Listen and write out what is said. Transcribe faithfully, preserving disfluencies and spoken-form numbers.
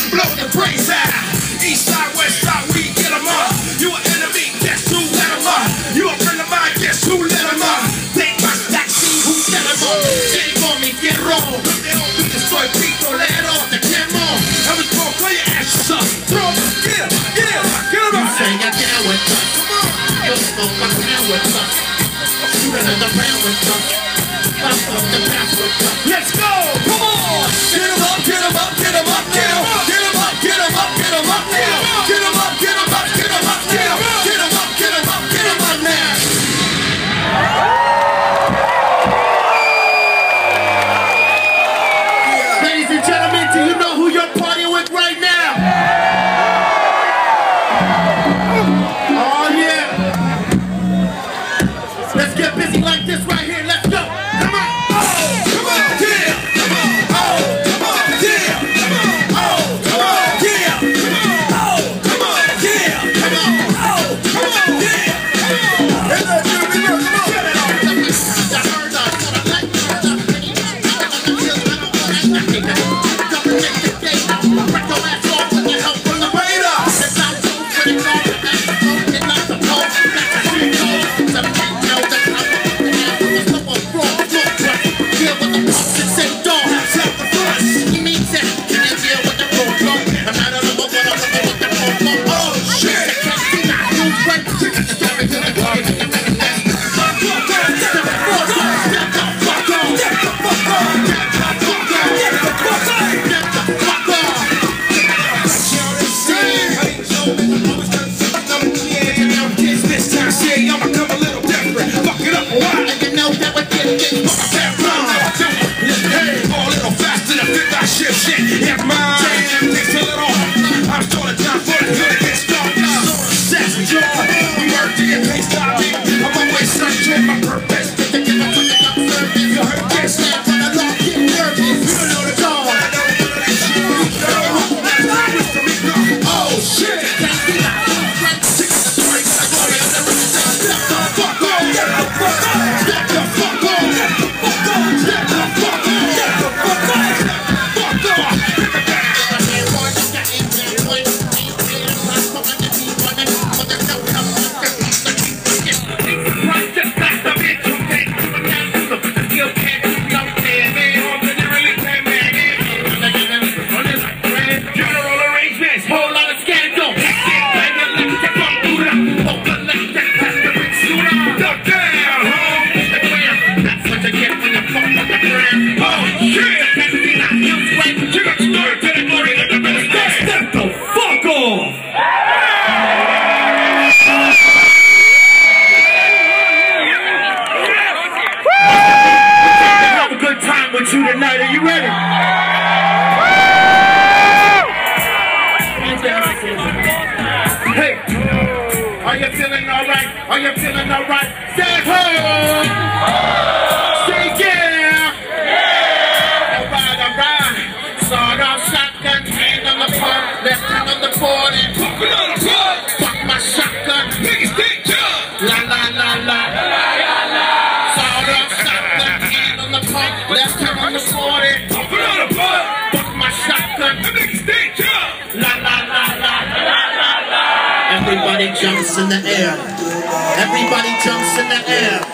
blow the brains out. East side, west side, we get them up. You an enemy, guess who let them up? You a friend of mine, guess who let them up? Take my stack, see who set them up. They for me, get wrong. They don't do the soy people, let it off the camera. I was born, throw your ashes up. Throw them, get them, get them, get them up. You say you're down with us. Come on. You smoke my crown with us. You another round with us. Bust up the path with us. Let's go, come on. Get them up, get them up, get them up now. Get them up, get them up, get them up now. Get them up, get them up, get them up now. Get them up, get them up, get them up now. Ladies and gentlemen, do you know who you're partying with right now? Oh yeah. Let's get busy like this right here. Let's go. Come on. Oh, come on, yeah. Come on. Oh, come on, yeah. Come on. Oh, come on, yeah. Come on. Oh, come on, yeah. Come on. Oh, come on, yeah. Come on. Hey, let's do it. Come on. Get it on. You tonight, are you ready? Hey, are you feeling alright? Are you feeling alright? Say ho! Say yeah! Alright, alright. Sawed off shotgun, hand on the pump, left hand on the board, and pump it on the plug. Fuck my shotgun, niggas think jump. La la la la la la la. Sawed off shotgun, hand on the pump, left hand on the board, and pump it on the plug. Fuck my shotgun, niggas think jump. La la la la la la la. Everybody jumps in the air. Everybody jumps in the air.